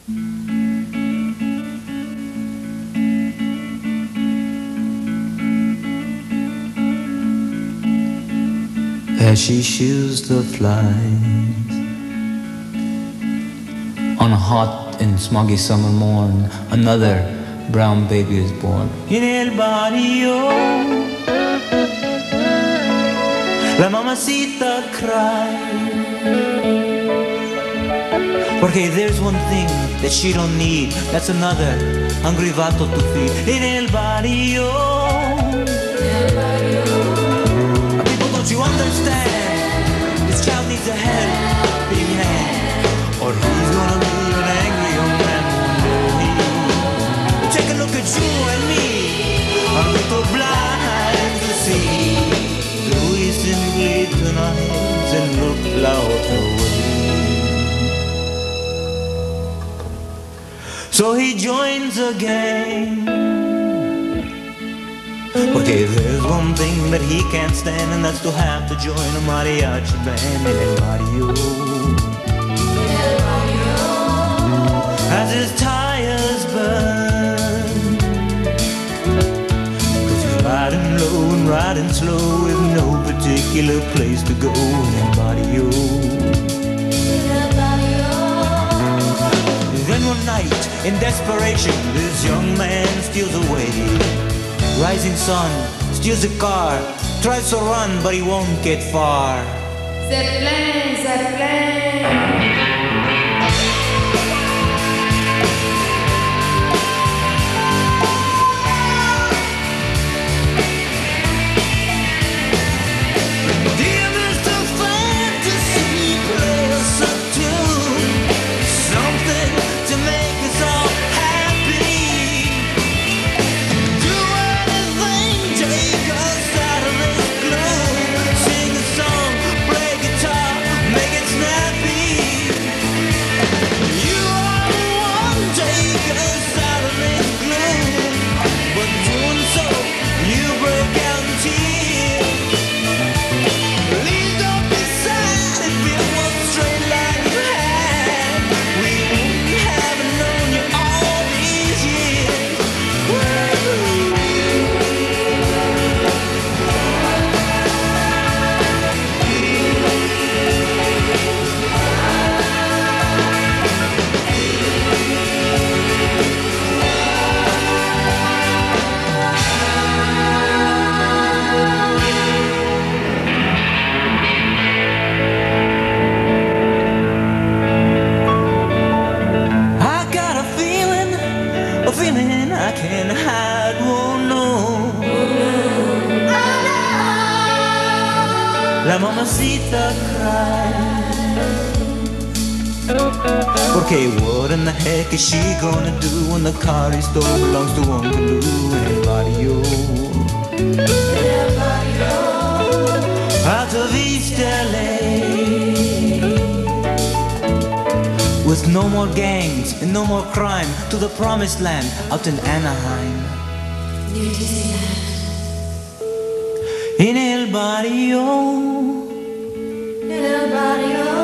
As she shoos the flies on a hot and smoggy summer morn, another brown baby is born. In el barrio, la mamacita cries, porque there's one thing that she don't need, that's another hungry vato to feed. In el barrio, people, don't you understand? This child needs a helping hand, or he's gonna be an angry young man one day. Take a look at you and me, a little blind to see. Do we simply turn our heads and look out away? So he joins a gang, porque there's one thing that he can't stand, and that's to have to join a mariachi band in el barrio. As his tires burn, 'cause he's riding low and riding slow with no particular place to go in el barrio. Then one night, in desperation, this young man steals away. Rising sun steals a car, tries to run but he won't get far. Zeppelin, Zeppelin. Mamacita cries, porque what in the heck is she gonna do when the car he stole belongs to Uncle Lou in el barrio? Out of East LA, with no more gangs and no more crime, to the promised land out in Anaheim. In el barrio, El barrio.